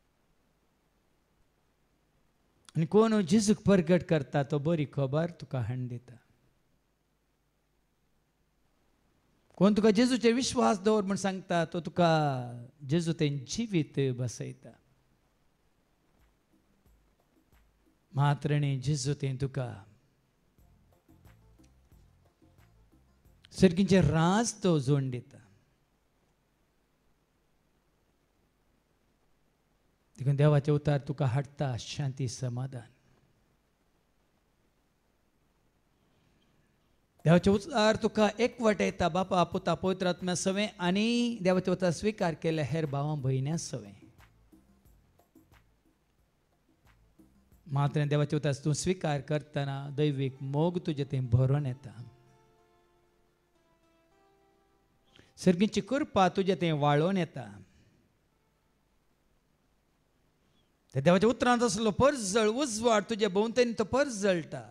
आनी कोण जेजूक प्रगट करता तो बरी खबर तुका हाडून दिता. कोण तुका जेजूचेर विश्वास दवर म्हूण सांगता तो तुका जेजू तें जिवीत बसयता. मात्र न्ही जेजू तें तुका सर्गीचें राज तो जोड दिता. देखून देवाचे उतार तुका हाडटा शांती समाधान. देवाचे उतार तुका एकवट येता बापा पुता पवित्र आत्म्या सवे आनी देवाचे उतार स्वीकार केले हेर भावां भयण्या सवे. मात्र देवाचे उतार तूं स्वीकार करतना दैवीक मोग तुजे थंय भरून येता. सर्गीची कृपा तुजे थंय वाळोवन येता. त्या देवाच्या उतरांत असलो परजळ उजवाड तुझ्या भोवतणी तो परजळटा.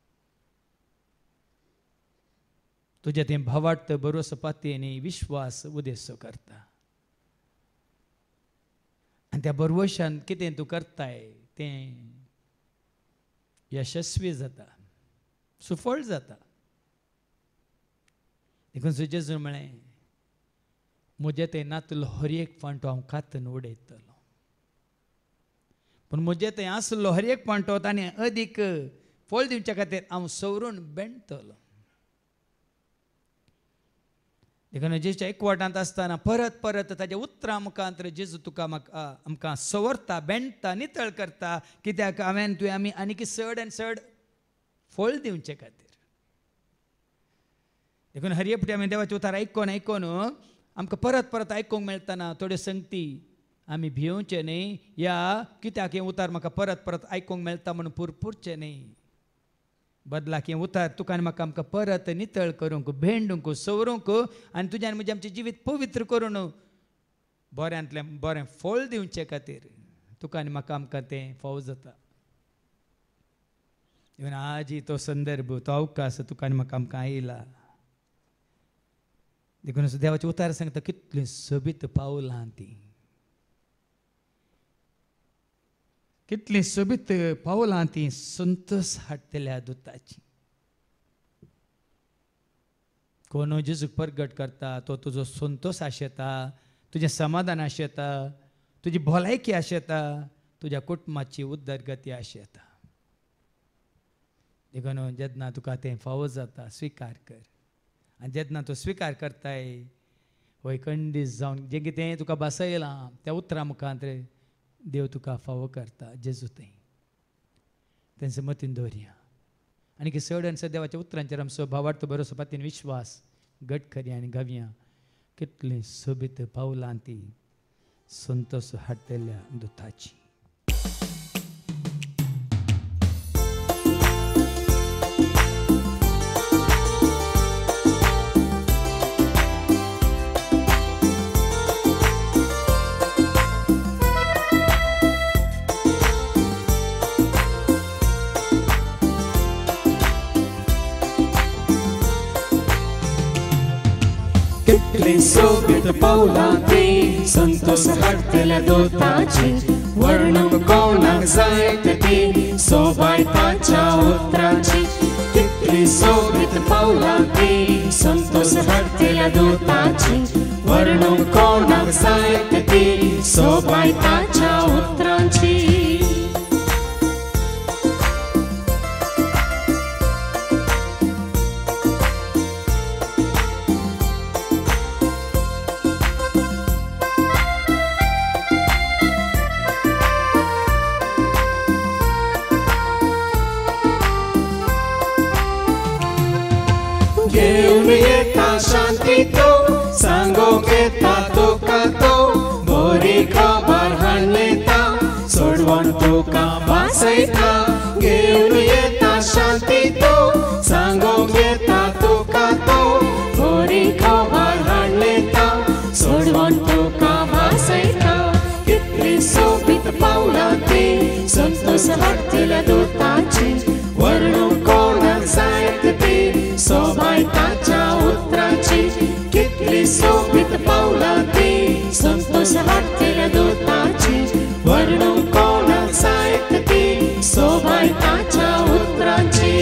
तुझ्या ते भावाट भरोसा पातयेनी विश्वास उदेसो करता. आणि त्या भरवशान कितें तूं करताय तें यशस्वी जाता, सुफळ जाता. देखून जेजू म्हळें म्हजें तें नातलो हर एक फांटो हांव कातून उडयतलो. पूण म्हजें तें आसलो हर एक फांटो ताणें अदीक फळ दिवच्या खातीर हांव सवरून बेंडतलो. देखून जेजूच्या एकवटांत आसतना परत परत ताच्या उतरां मुखांतर जेजू तुका म्हाका आमकां सवरता, बेंडटा, नितळ करता. कित्याक हांवें तुवें आमी आनीक चड आनी चड फळ दिवचे खातीर. देखून हर एक फावटी आमी देवाचें उतार आयकोन आयकोन आमकां परत परत आयकूंक मेळटना थोड्यो संगती आमी भिवचे न्ही. या कित्याक हें उतार म्हाका परत परत आयकूंक मेळटा म्हणून पुरपुरचें न्ही. बदलाक हें उतार तुका आनी म्हाका आमकां परत नितळ करूंक, भेंडूंक, सवरूंक आनी तुज्यान म्हजें आमचें जिवीत पवित्र करून बऱ्यांतलें बरें फळ दिवचे खातीर तुका आनी म्हाका आमकां तें फावो जाता. इवन आज तो संदर्भ, तो अवकाश तुका आनी म्हाका आमकां आयला. देखून देवाचे उतार सांगता कितलीं सोबीत पावलां तीं, कितलीं सोबीत पावलां तीं संतोश हाडटल्या दुताची. कोण जेजूक परगट करता तो तुजो संतोश आशेता, तुजें समाधान आशेता, तुजी भलायकी आशेता, तुज्या कुटुंबाची उदरगती आशेता. देखून जेन्ना तुका तें फावो जाता स्विकार कर. आनी जेन्ना तूं स्विकार करताय होय खंडीत जावन जें कितें तुका बसयलां त्या उतरां मुखांतर देव तुका फावो करता. जेजू तें तेंचे मतीन दवरया. आनी चड आनी चड देवाच्या उतरांचेर आमचो भावार्थ भरोसो पातीन विश्वास घट करया आनी गावया. कितलीं सोबीत पावलां तीं संतोश हाडटल्या दुताची. कितलीं सोबीत पावलां तीं संतोश हाडटल्या दोताची. वर्णूंक कोणाक जायत ती सोबाय ताच्या उतराची. कितलीं सोबीत पावलां तीं संतोश हाडटल्या दोताची. वर्णूंक कोणाक जायत ती सोबाय ताच्या उतराची. घेऊन येता शांती तो, सांगोक येता तुका तो, बरी खबर हाडता, सोडवण तुका वाचयता. घेऊन येता शांती तो, सांगोक येता तुका तो, बरी खबर हाडता, सोडवण तुका वाचयता. कितलीं सोबीत पावलां तीं संतोश हाडटल्या दोताची. वर्णूंक कोणाक जायत ती सोबाय ताच्या उतराची. कितलीं सोबीत पावलां तीं संतोश हाडटल्या दोताची. वर्णूंक कोणाक जायत ती सोबाय ताच्या उतराची.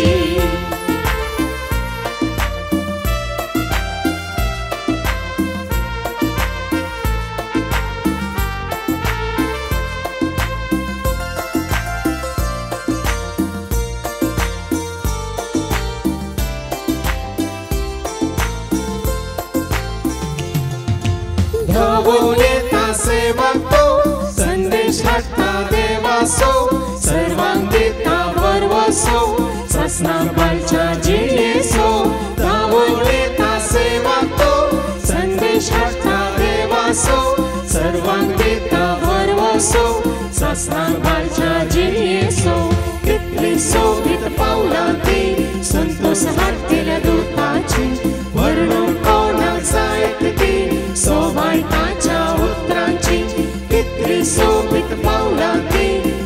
धावून येता सेवक तो, संदेश हाडटा देवाचो, सर्वांक दिता वरवसो, ससनाक बालच्या जिणेचो. धावून येता सेवक तो, संदेश हाडटा देवाचो, सर्वांक दिता वरवसो, ससनाक बालच्या जिणेचो. कितलीं सोबीत पावलां तीं संतोश हाडटल्या दोताची. वर्णूंक कोणाक जायत ती सोबाय ताच्या उतराची. कितलीं सोबीत पावलां तीं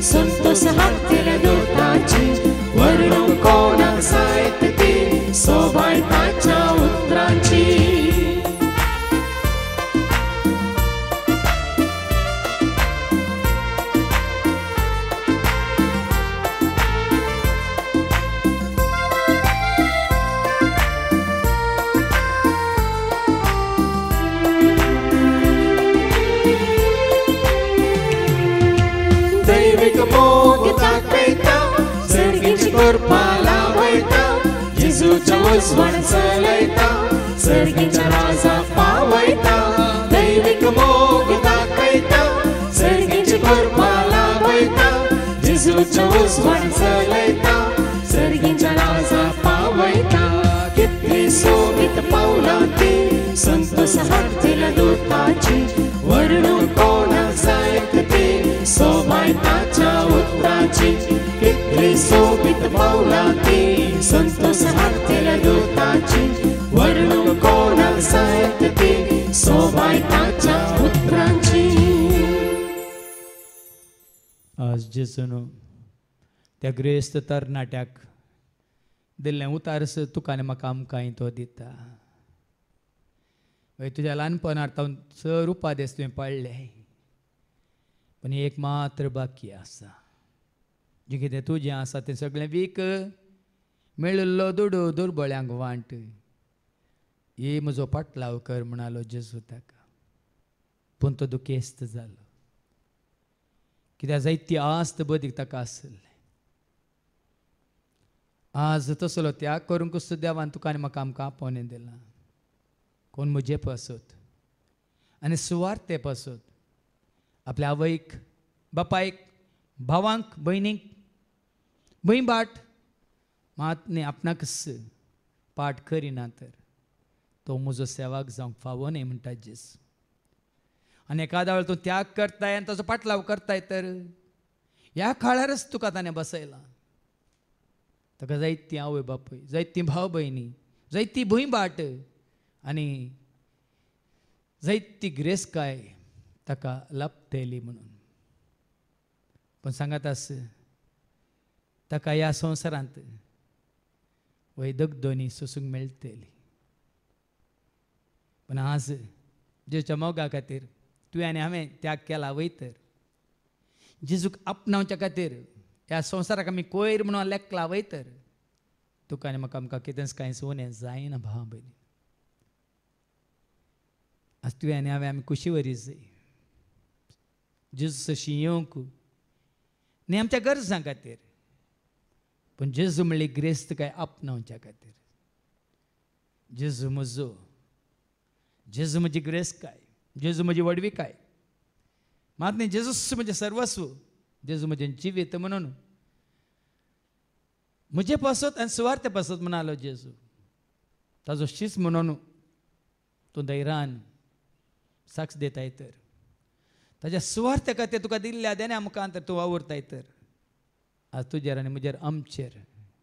दैविक मोग दाखयता सर्गीची कृपा लाभयता जेजूच्या उजवाड चलयता सर्गीच्या राजा पावयता दैविक मोग दाखयता सर्गीची कृपा लाभयता जेजूच्या उजवाड चलयता सर्गीच्या राजा पावयता कितली सोबीत पावला ती संतोष हातील दूताची वर्णून कोणाक जायत ती सोबायताच्या उतराची कितली सोबीत पावला ती संतोष हातील दूताची वर्णून कोणाक जायत ती सोबायताच्या उतराची. आज जेसून त्या ग्रेस्त तरणाट्याक दिल्लें उतारस तुका आनी म्हाका आमकांय तो दिता. हय तुज्या ल्हानपणांत तावन सर उपादेस तुवें पडले पण एक मात्र बाकी आसा जें कितें तुजें आसा तें सगळें वीक मेळिल्लो दुडू दुर्बळ्यांक वांट ही म्हजो पाटलाव कर म्हणालो जेजू ताका. पूण तो दुखेस्त जालो कित्याक जायती आस्त बदीक ताका आसली. आज तसलो त्याग करूंक सुद्दां देवान तुका आनी म्हाका आमकां आपोवणें दिलां. कोण म्हजे पासत आनी सुवार्ते पासत आपल्या आवयक बापायक भावांक भयणीक भंय बाट मात न्ही आपणाकच पाट करिना तर तो म्हजो सेवाक जावंक फावो न्ही म्हणटा जेजू. आनी एकादा वेळ तूं त्याग करताय आनी ताचो पाटलाव करताय तर ह्या काळारच तुका ताणें बसयलां. ताका जायतीं आवय बापूय जायतीं भाव भयणी जायती भंय बाट आनी जायती गिरेस्तकाय ताका लाभतली म्हणून. पण सांगात आस ताका ह्या संवसारांत वैदगदोनी सोसूंक मेळटली. पण आज जेच्या मोगा खातीर तुवें आनी हांवें त्याग केला वय तर जेजूक आपणावच्या खातीर ह्या संवसाराक आमी कोयर म्हणून लेखला वय तर तुका आनी म्हाका आमकां कितेंच कांय उणें जायना भाव भयणी. आज तुवें आनी हांवें आमी खुशी वरी जाय जेजू तशी येवंक न्ही आमच्या गरजां खातीर पण जेजू म्हणली ग्रेस्त काय आपणावच्या खातीर. जेजू म्हजो जेजू म्हजी ग्रेस्तकाय जेजू म्हजी वडविकाय मात न्ही जेजूस म्हजें सर्वस्व जेजू म्हजें जिवीत म्हणून म्हजे पासत आनी सुवार्ते पासत म्हणालो जेजू. ताजो शीस म्हणून तूं धैर्यान साक्ष देताय तर ताज्या सुवार्ते खातीर तुका दिल्ल्या देण्या मुखांत तूं वावुरताय तर आज तुजेर आनी म्हजेर आमचेर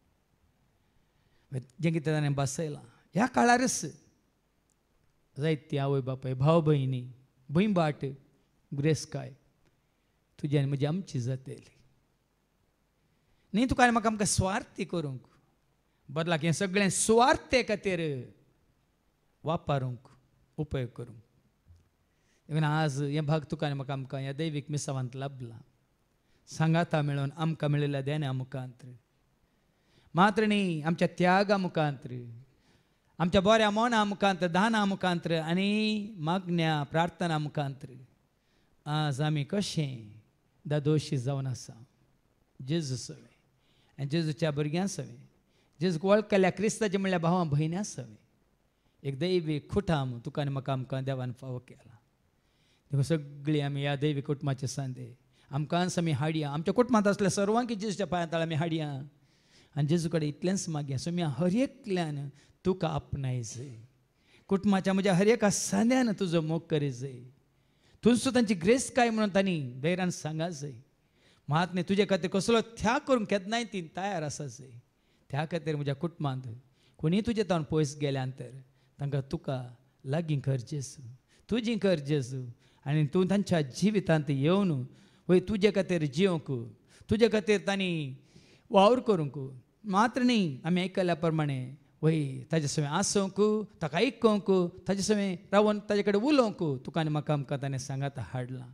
जें कितें ताणें बसयलां ह्या काळारच जायती आवय बापाय भाव भयणी भंय बाट ग्रेस्तकाय तुजी आनी म्हजी आमची जातली. न्ही तुका आनी म्हाका आमकां स्वार्थी करूंक बदलाक हें सगळें सुवार्ते खातीर वापरूंक उपयोग करूंक. देखून आज हें भाग तुका आनी म्हाका आमकां ह्या दैवीक मिसावांत लाभला. सांगाता मेळोन आमकां मेळिल्ल्या देण्या मुखांत मात्र न्ही आमच्या त्यागा मुखांत आमच्या बऱ्या मोना मुखांत दाना मुखांत आनी मागण्या प्रार्थना मुखांत आज आमी कशें दादोशी जावन आसा जेजू सवे आनी जेजूच्या भुरग्यां सवे जेजूक वळखल्या क्रिस्ताचे म्हणल्यार भावां भयण्या सवे एक दैवी खुटाम तुका आनी म्हाका आमकां देवान फावो केला. देखून सगळीं आमी ह्या दैवी कुटुंबाचे सांदे आमकांच आमी हाडया आमच्या कुटुंबांत आसल्या सर्वांक जेजूच्या पांयां आमी हाडया आनी जेजू कडेन इतलेंच मागया सो हर एकल्यान तुका आपणाय जाय. कुटुंबाच्या म्हज्या हर एका सांद्यान तुजो मोग करी जाय. तुजो तांची ग्रेस्तकाय म्हणून तांणी धैर्यान सांगा जाय. मात न्ही तुजे खातीर कसलो त्याग करूंक केन्नाय ती तयार आसा जाय. त्या खातीर म्हज्या कुटुंबांत कोणी तुजे तावन पयस गेल्यानंतर तांकां तुका लागीं कर जेजू तुजी कर जेजू आनी तूं तांच्या जिवितांत येवन वय तुजे खातीर जियोंक तुजे खातीर तांणी वावर करूंक मात्र न्ही आमी आयकल्या प्रमाणे वय ताजे सवें आसूंक ताका आयकूंक ताजे सवें रावन ताजे कडेन उलोवंक तुका आनी म्हाका आमकां ताणें सांगात हाडलां.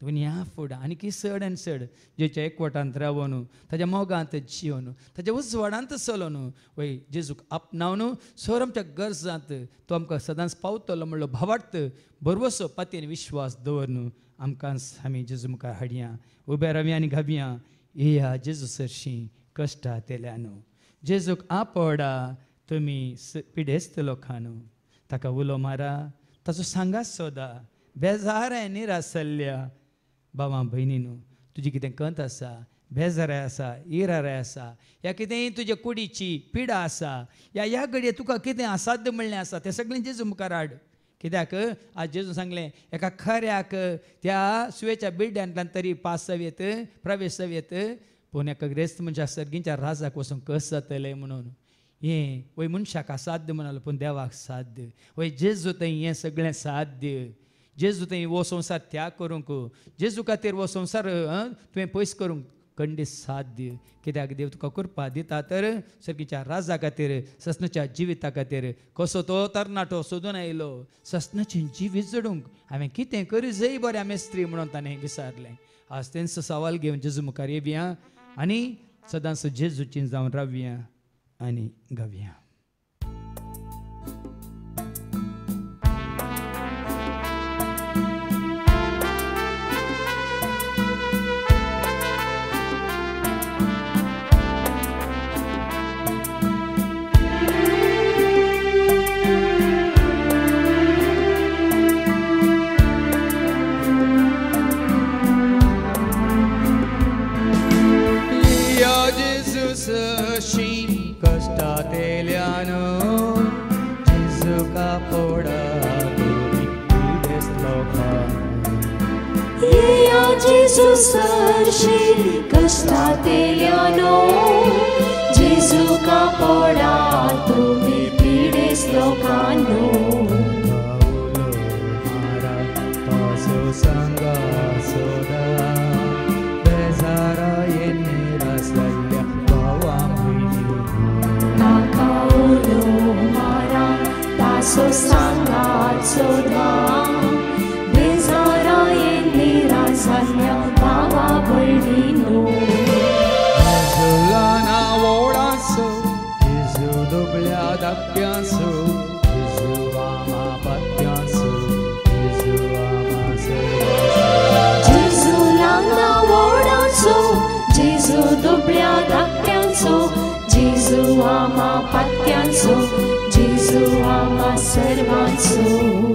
दुनिया फुडें आनी चड आनी चड जेच्या एकवटांत रावून ताच्या मोगांत जिवन ताच्या उजवाडांत चलोवन वय जेजूक आपणावन सर आमच्या गरजांत तो आमकां सदांच पावतलो म्हणलो भावार्थ बरवसो पातयेन विश्वास दवरून आमकां आमी जेजू मुखार हाडया उबे रावया आनी घाबया येया जेजू सरशी कश्टां तेल्यान जेजूक आपडा तुमी पिडेस्त लोकांनो ताका उलो मारा ताचो सांगात सोदा बेजार आहे निरासल्ल्या भावां भयणीनो तुजी कितें कंत आसा बेजाराय आसा इराराय आसा या कितेंय तुजे कुडीची पिडा आसा या ह्या घडये तुका कितें असाध्य म्हणलें आसा तें सगळें जेजू मुखार हाड कित्याक आज जेजू सांगलें एका खऱ्याक त्या सुयेच्या बिड्ड्यांतल्यान तरी पास जावेत प्रवेश जावेत पूण एका ग्रेस्त मनशाक सर्गींच्या राजाक वचून कस जातलें म्हणून हें वय मनशाक असाध्य म्हणालो पूण देवाक साध्य वय जेजू थंय हें सगळें साध्य जेजू थंय वो संवसार त्याग करूंक जेजू खातीर वो संवसार तुवें पयस करूंक खंडीत साध्य कित्याक देव तुका कृपा दिता तर सर्गीच्या राजा खातीर सस्नाच्या जिविता खातीर कसो तो तरणाटो सोदून आयलो सस्नाचें जिवीत जडूंक हांवें कितें करी जय बरें हांवें स्त्री म्हणून ताणें विचारलें आज तेंचो सवाल घेवन जेजू मुखार येवया आनी सदांच जेजूची जावन रावया आनी गावया कष्टात येल्यानो जेजूका पोडा तुमी पिडेस्त लोकांनो येया जेजू सरशी कष्टात येल्यानो जेजूका पोडा तुमी पिडेस्त लोकांनो मारा ताचो सांगा सोदा बेजारा येने रासल्या तासो सांगात सोदा बेजारा येयली राजाल्या भावा भयणीनो जेजूला वोडासो जेजू दुबळ्या धाकट्यांचो जेजू आमा पत्यांचो जेजू आमा सर्वांचो जेजूला वोडाचो जेजू दुबळ्या धाकट्यांचो जेजू आमा पत्यांचो जेजू आमा सर्वांचो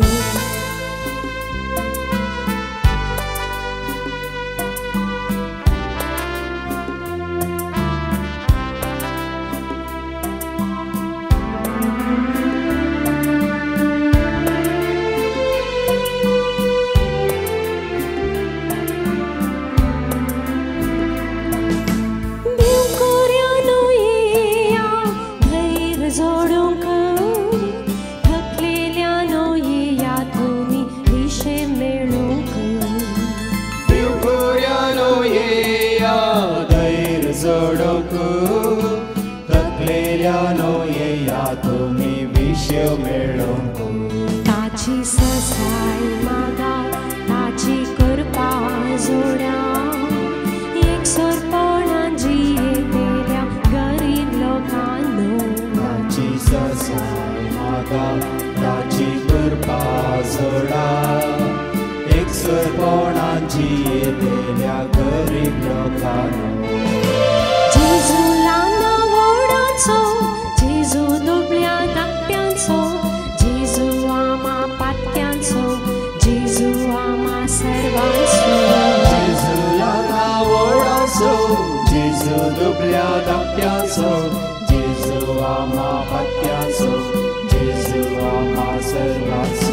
ताची ससाय मागा ताची कृपा जोडा एक सोरपणान जियेतेल्या गरीब लोकांनो ताची ससाय मागा ताची कृपा जोडा एक सोरपणान जियेतेल्या गरीब लोकांनो जेजूला वोडाचो जेजू दुबळ्या धाकट्यांचो जेजू आमा पात्यांचो जेजू आमा सर्वांचो जेजूला वोडाचो जेजू दुबळ्या धाकट्यांचो जेजू आमा पात्यांचो जेजू आमा सर्वांचो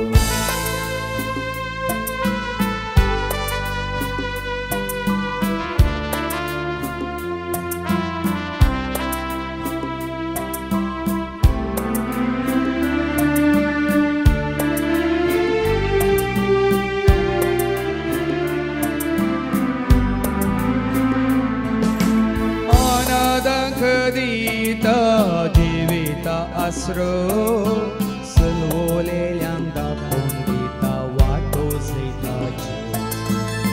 आसरो सलवलेल्यांक दाखोवन दिता वाटो जैताची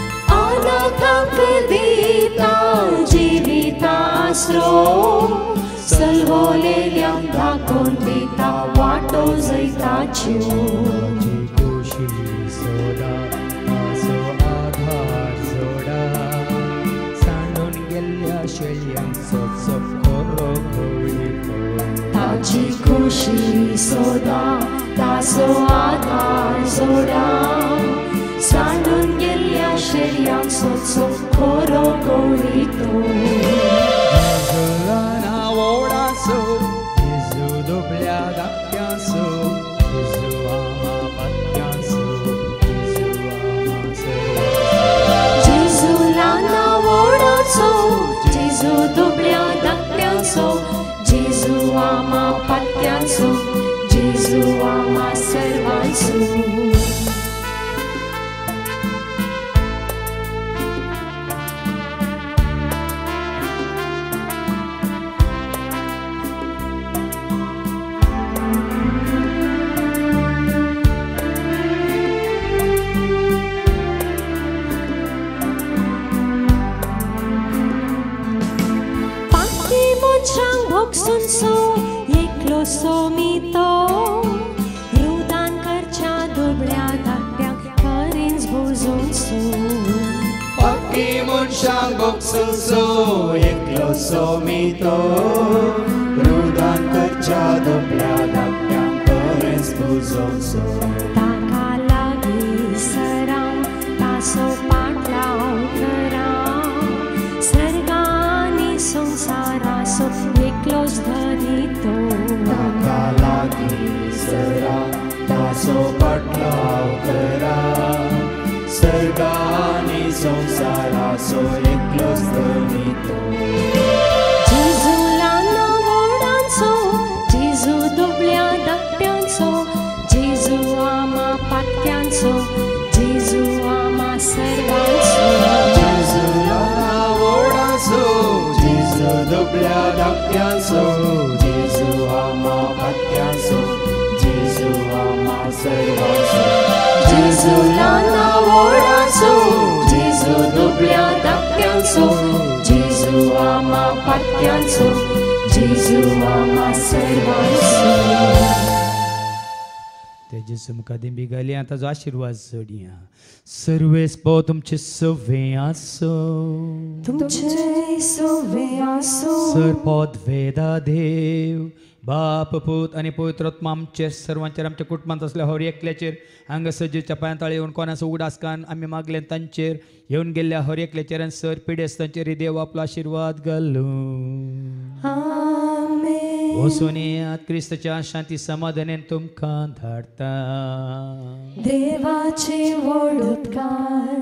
दुसरो सलवलेल्यांक दाखोवन दिता वाटो जैताच्यो ताची कुशी सोदा ताचो आधार जोडा सांडून गेल्ल्या शेळयांचो चकोरो घोळीतो ताची खुशी सोदा ताचो आधार जोडा सांडून गेल्ल्या शेळयांचो चकोरो घोळीतो जेजुलाना वोडाचो जेजू दुबळ्या धाकट्यांचो जेजू आमा पत्त्यांचो जेजू आमा सर्वांचो जेजू ल्हाना व्हडाचो जेजू दुबळ्या धाकट्यांचो जेजू आमा पात्यांचो जेजू आमा सर्वांचो भोगसूनसो एकलो सोमितो रुदान करच्या दुबळ्या धाकट्यांक खरेंच भोजोनसो पक्की मनशांक भोगसूनसो एकलो सोमितो रुदान करच्या दुबळ्या धाकट्यांक खरेंच भोजोनसो ताका लागीं सराव ताचो पाटलाव कराव सर्गानी संसाराचो एकलोच धनी तो ताका लागीं सरा ताचो पाटलाव करा सर्गानी संसाराचो एकलोच धनी तो जेजू ल्हाना व्हडाचो जेजू दुबळ्या धाकट्यांचो जेजू आमा पात्यांचो जेजू आमा सर्वांचो जेजू ल्हाना व्हडाचो जेजू दुबळ्या धाकट्यांचो जेजू आमा पात्यांचो जेजू आमा सर्वांचो जेजू ल्हाना व्हडाचो जेजू दुबळ्या धाकट्यांचो जेजू आमा पात्यांचो जेजू आमा सर्वांचो ते जेजू मुखार दिंबी घाली आता जो आशीर्वाद जोडया सर्वेस पो तुमचे सवे आसो तुमचे सोवे आसो सरपद वेदा देव बाप पूत आणि पवित्रोत्मा आमचेर सर्वांचेर आमच्या कुटुंबांत असल्या हर एकल्याचेर हांगा सजीच्या पांयां येवन कोणाचो उगडासकान आमी मागले तांचेर येवन गेल्ल्या हर एकल्याचेर आनी सर पिडेस तांचेर देव आपलो आशीर्वाद घालूं आमेन वचून येयात क्रिस्ताच्या शांती समाधानान तुमकां धाडटा देवाचे व्हड उपकार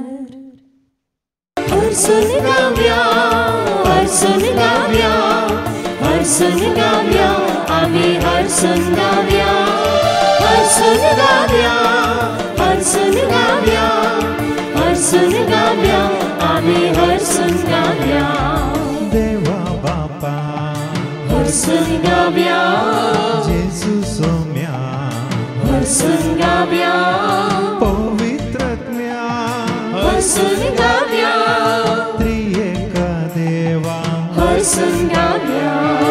हरसून गावया हरसून गावया हरसून गावया आमी हरसून गावया हरसून गावया हरसून गावया हरसून गावया आमी हरसून गावया देवा बापा हरसून गावया जेजू सोम्या हरसून गावया पवित्रज्ञा हरसून गावया त्रिएक देवा हरसून गावया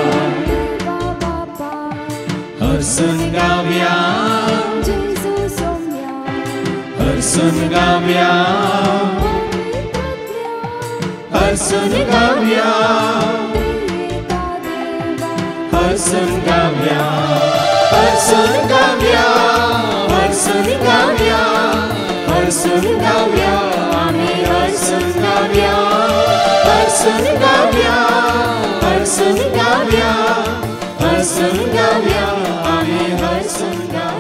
हरसून गावया जेजू सोम्या हरसून गावया हरसून गावया हरसून गावया हरसून गावया हरसून गावया हरसून गावया आमी हरसून गावया हरसून गावया हरसून गावया हरसून गावया आमी हरसून गावया